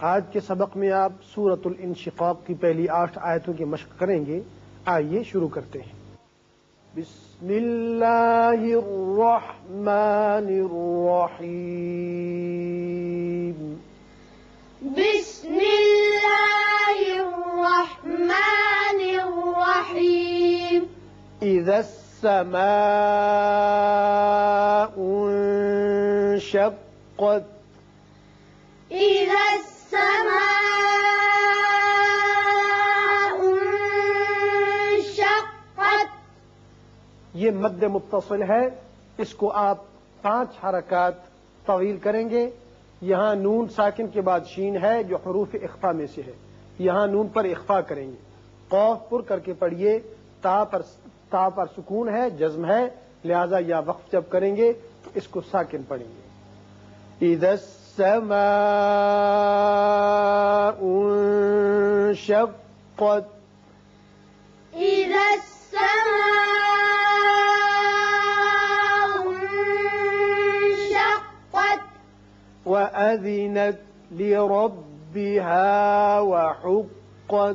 आज के सबक में आप सूरतुल इंशिकाक की पहली 8 आयतों की मश्क करेंगे। आइए शुरू करते हैं। बिस्मिल्लाहिर्रहमानिर्रहीम। बिस्मिल्लाहिर्रहमानिर्रहीम। इज़्ज़स्समाउ इंशक़्क़त। ये मद्द मुत्तसिल है, इसको आप 5 हरकत तवील करेंगे। यहाँ नून साकिन के बाद शीन है जो हरूफ इख्फा में से है, यहाँ नून पर इख्फा करेंगे। कौफ पुर करके पढ़िए। ता पर सुकून है, जज्म है, लिहाजा या वक्फ जब करेंगे तो इसको साकिन पढ़ेंगे। इज़्ज़स्समाउ इंशक़्क़त। वअज़िनत लिरब्बिहा वहुक़्क़त।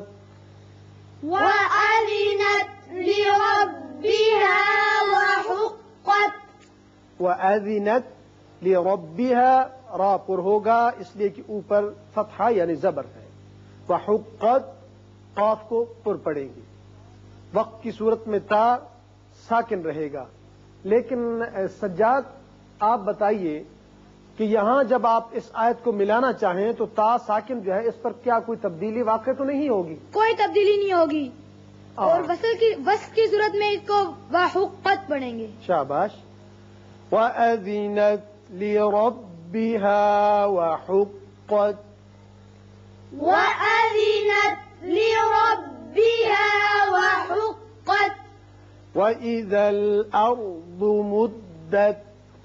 वअज़िनत लिरब्बिहा रा पुर होगा इसलिए कि ऊपर फतहा यानी जबर है। वहुक़्क़त क़ाफ को पुर पड़ेंगे। वक्त की सूरत में ता साकिन रहेगा। लेकिन सज्जाद आप बताइए कि यहाँ जब आप इस आयत को मिलाना चाहें तो ता साकिन जो है इस पर क्या कोई तब्दीली वाक़ई तो नहीं होगी? कोई तब्दीली नहीं होगी और वस्ल की सूरत में इसको वहुक़्क़त पढ़ेंगे। शाबाश। वअज़िनत लिरब्बिहा वहुक़्क़त। वअज़िनत लिरब्बिहा वहुक़्क़त। वइज़ल अर्दु मुद्दत।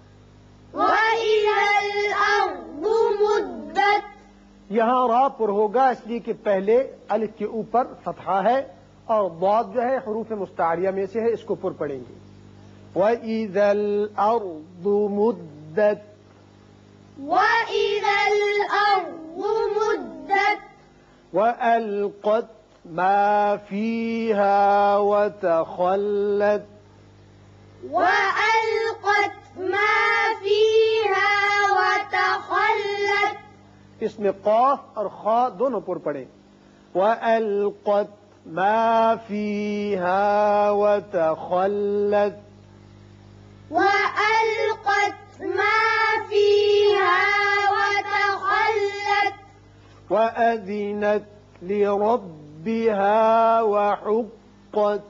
वइज़ल अर्दु मुद्दत। यहाँ रा पुर होगा इसलिए कि पहले अलिफ के ऊपर फतहा है और दाद जो है हरूफ मुस्तारिया में से है, इसको पुर पढ़ेंगे। वइज़ल अर्दु मुद्दत। वइज़ल अर्दु मुद्दत। वअल्क़त मा फ़ीहा वतख़ल्लत। वअल्क़त मा फ़ीहा वतख़ल्लत। इसमें क़ाफ और ख़ा दोनों पुर पड़े। वअल्क़त मा फ़ीहा वतख़ल्लत। वअल्क़त मा फ़ीहा वतख़ल्लत। वअज़िनत लिरब्बिहा वहुक़्क़त।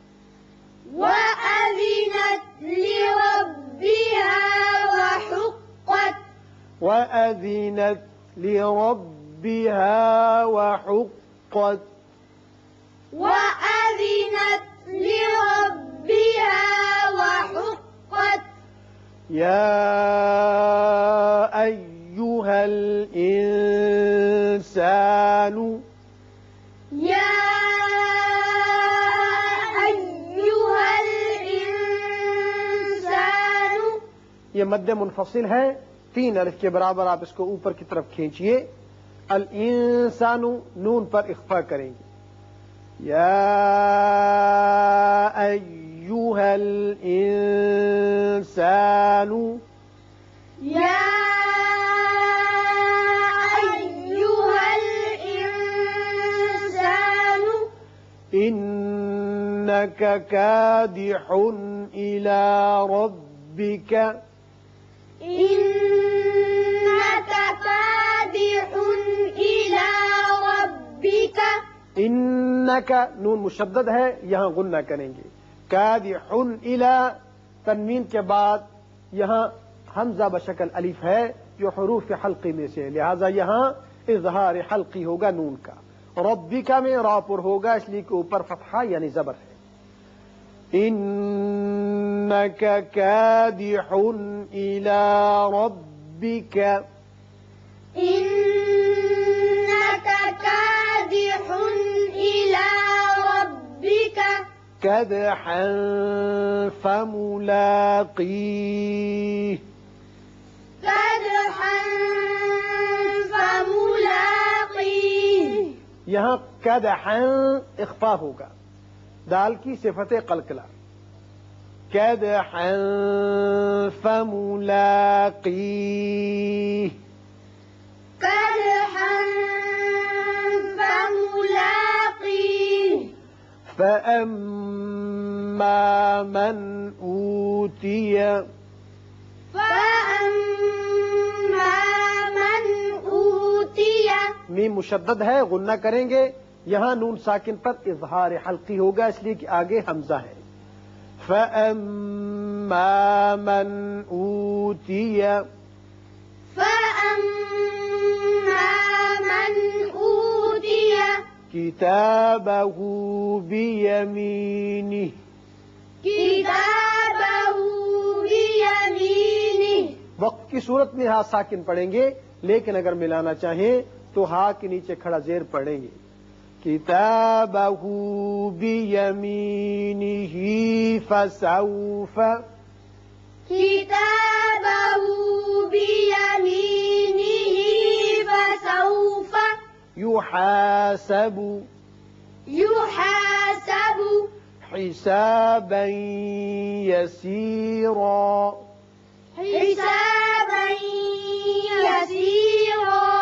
वअज़िनत लिरब्बिहा वहुक़्क़त। वअज़िनत लिरब्बिहा वहुक़्क़त। वअज़िनत लिरब्बिहा वहुक़्क़त। या अय्युहल इंसानु। या अय्युहल इंसानु। ये मद्द मुनफसिल है, 3 अलिफ के बराबर आप इसको ऊपर की तरफ खींचिए। अल इंसानु नून पर इख्फा करेंगे। या अय्युहल इंसानु। या अय्युहल इंसानु। इन्नक कादिहुन इला रब्बिक। इन्नक कादिहुन इला रब्बिक। इन्नक नून मुशद्दद है, यहाँ गुन्ना करेंगे। कादिहुन इला तन्वीन के बाद यहाँ हमजा बशकल अलिफ है जो हरूफ हल्की में से है, लिहाजा यहाँ इज़हार हल्की होगा नून का। रब्बिका में रापुर होगा इसलिए कि ऊपर फतहा यानी जबर है। इन्नक कादिहुन इला रब्बिक। इन्नक कादिहुन इला रब्बिक। कदहन फमुलाक़ीह। कदहन फमुलाक़ीह। यहाँ कदहन इख्फा होगा, दाल की सिफत कलकला। कदहन फमुलाकी, कदहन फमुलाकी, फअम्मा मन ऊतिय, फअम्मा मन ऊतिय। मीम मुशद्दद है, गुन्ना करेंगे। यहाँ नून साकिन पर इजहार हल्की होगा, इसलिए कि आगे हमजा है। फअम्मा मन ऊतिय, फअम्मा मन ऊतिय किताबहु बियमीनिह, किताबहु बियमीनिह। वक्त की सूरत में हा साकिन पढ़ेंगे, लेकिन अगर मिलाना चाहें तो हा के नीचे खड़ा जेर पढ़ेंगे। किताबहु बियमीनिही फसौफ, किताबहु बियमीनिही फसौफ युहासबु, युहासबु हिसाबन यसीरा, हिसाबन यसीरा